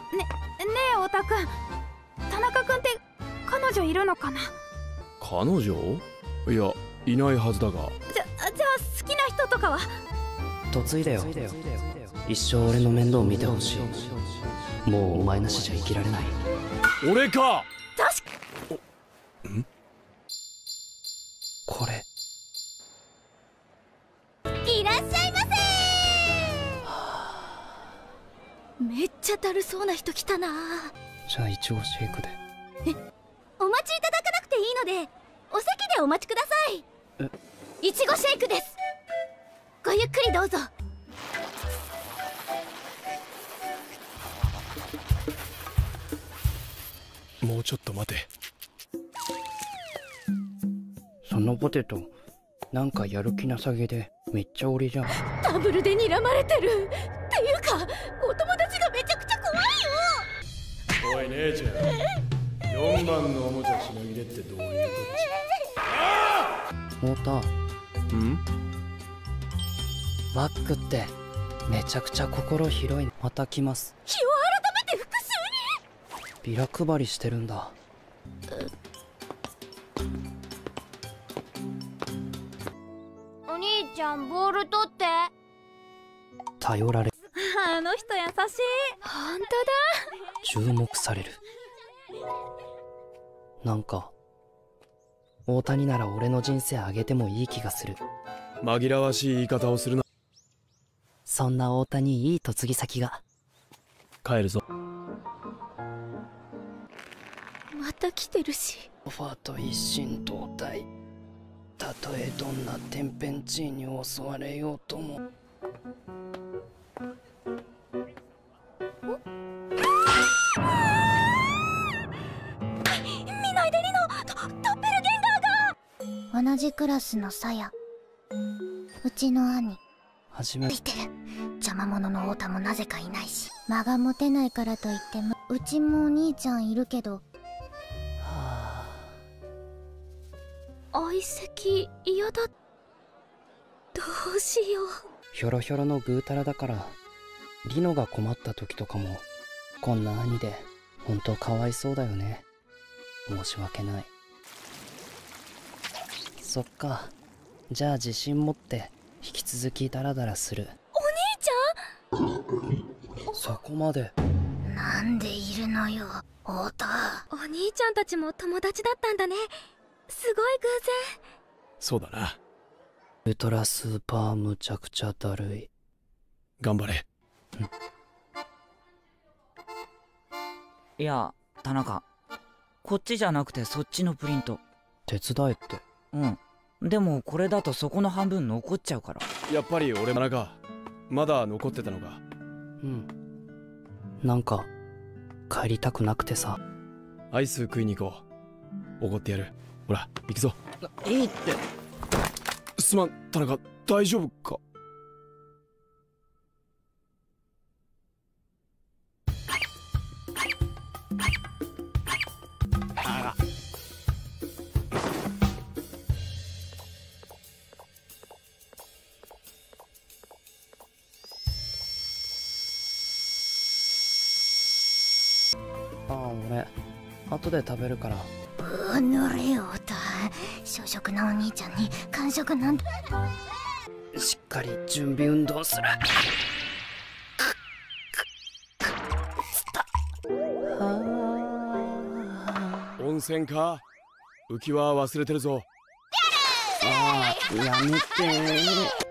え太田くん、田中くんって彼女いるのかな？ 彼女？いや、いないはずだが。 じゃあ好きな人とかは？ 嫁いでよ。一生俺の面倒を見てほしい。もうお前なしじゃ生きられない。 俺か。 確かん？ これいらっしゃいませ。めっちゃだるそうな人来たな。 じゃあイチゴシェイクで。 お待ちいただかなくていいのでお席でお待ちください。いちごシェイクです。ごゆっくりどうぞ。 もうちょっと待て。 そのポテトなんかやる気なさげでめっちゃ俺じゃん。 ダブルで睨まれてるっていうか、お友達がめちゃくちゃ怖いよ。 おい姉ちゃん、4番のおもちゃ品切れってどういうこ太田、 っち？ん？ バックってめちゃくちゃ心広い。また来ます。 日を改めて復讐に。 ビラ配りしてるんだ。 お兄ちゃんボール取って。 頼られ、 あの人優しい。本当だ。 注目される。なんか太田になら俺の人生あげてもいい気がする。 紛らわしい言い方をするな。 そんな太田にいい嫁ぎ先が。 帰るぞ。 また来てるし。 ソファーと一心同体。たとえどんな天変地異に襲われようとも。 見ないでリノ。ドッペルゲンガーが。同じクラスのサヤ、うちの兄。 初めついてる。邪魔者の太田もなぜかいないし、間が持てないからといってもうちもお兄ちゃんいるけど。相席嫌だ。どうしよう。 ひょろひょろのぐうたらだから、リノが困った時とかもこんな兄で本当かわいそうだよね。申し訳ない。そっか、じゃあ自信持って引き続きダラダラする。 お兄ちゃん。 そこまで。 なんでいるのよ太田。お兄ちゃんたちも友達だったんだね。すごい偶然。 そうだな。 ウルトラスーパーむちゃくちゃだるい。 頑張れ。 いや、田中、こっちじゃなくてそっちのプリント。 手伝えって。 うん。でもこれだとそこの半分残っちゃうから。 やっぱり俺田中まだ残ってたのか。 うん。なんか帰りたくなくてさ。 アイス食いに行こう。おごってやる。ほら行くぞ。 いいって。 すまん田中、大丈夫か？ 俺後で食べるから。 おのれ太田、小食なお兄ちゃんに完食なんて。 しっかり準備運動する。 温泉か？浮き輪忘れてるぞ。 ああ、やめてー。